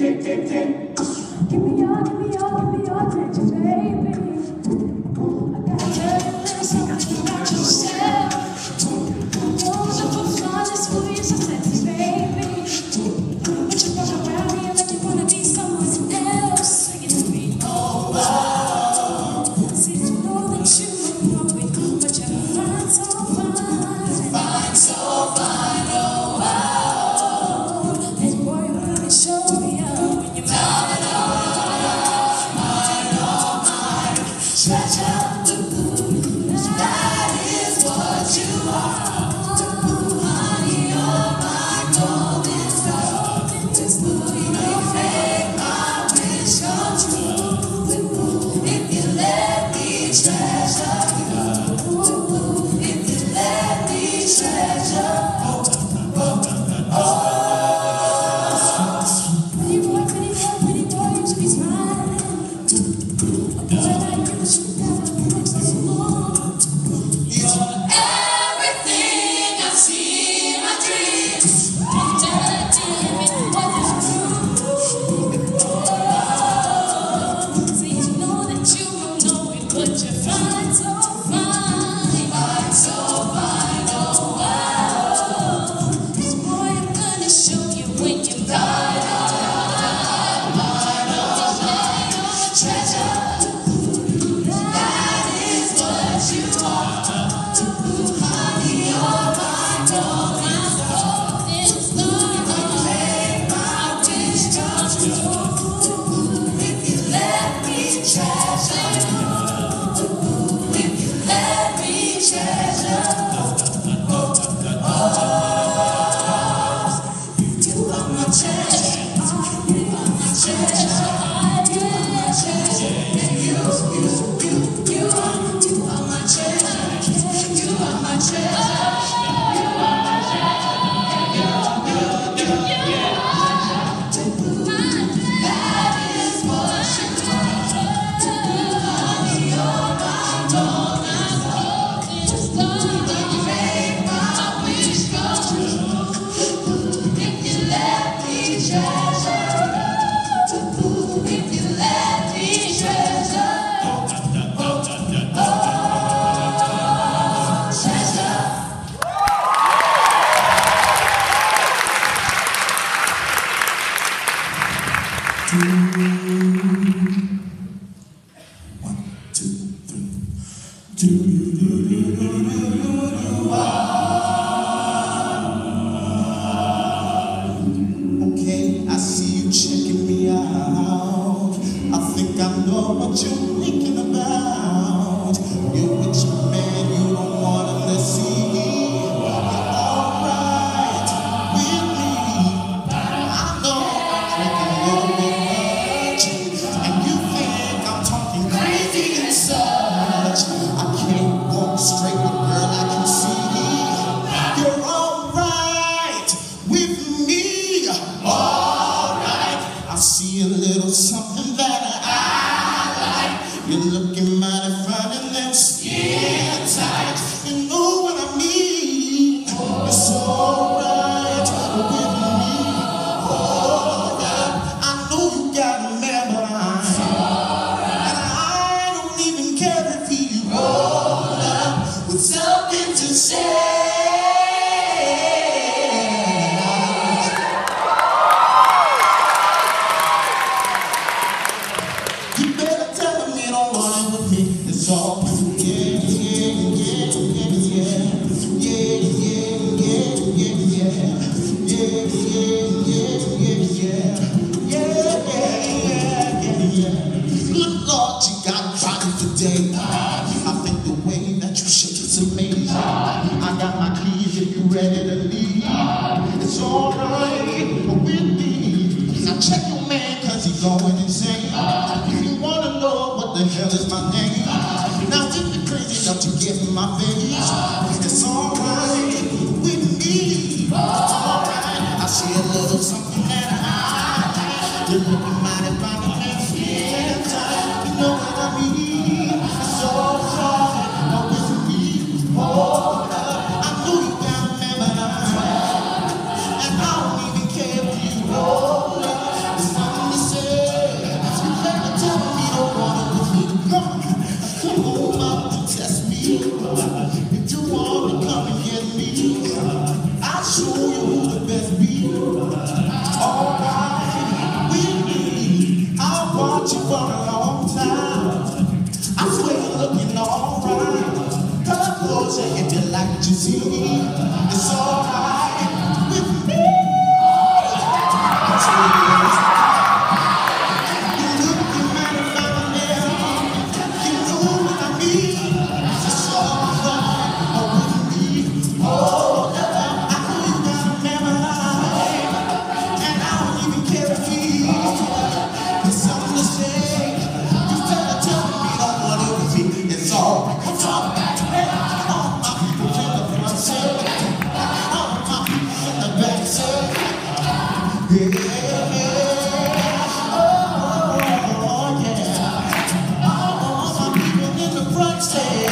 Okay, I see you checking me out. I think I know what you're thinking about. You're with your man, you don't wanna let's see. You're alright with me. I know I'm drinking a little bit much, and you think I'm talking crazy and such. I can't walk straight with girl, I can see. You're alright with me. Alright, I see a little something that I like. You're looking mighty fine and then skin tight. You know what I mean? It's alright with me. Alright, I know you got a man, but and I don't even care if you roll up with something to say. It's all yeah, Good Lord, you got body today. I think the way that you shake it's amazing. I got my keys if you ready to leave. It's alright with me. Now check your man cause he's going insane. If you wanna know what the hell is my name, now if you're crazy enough to get in my face, it's alright with me. Alright, I see a little something that I like. You're looking mighty fine and skin tight. You know what I mean? It's alright with me. Hold up, I know you got a man, but and I don't even care if you roll up. looking alright. Come closer if you like what you see. It's alright with me. You looking mighty fine now. You know what I mean. It's alright with me. Oh, I know you got a memory, and I don't even care if you. It's something to say. You better tell me you don't want it with me. It's alright. It's alright. All my people in the front seat. All my people in the back seat. Yeah. Oh, yeah. All my people in the front seat.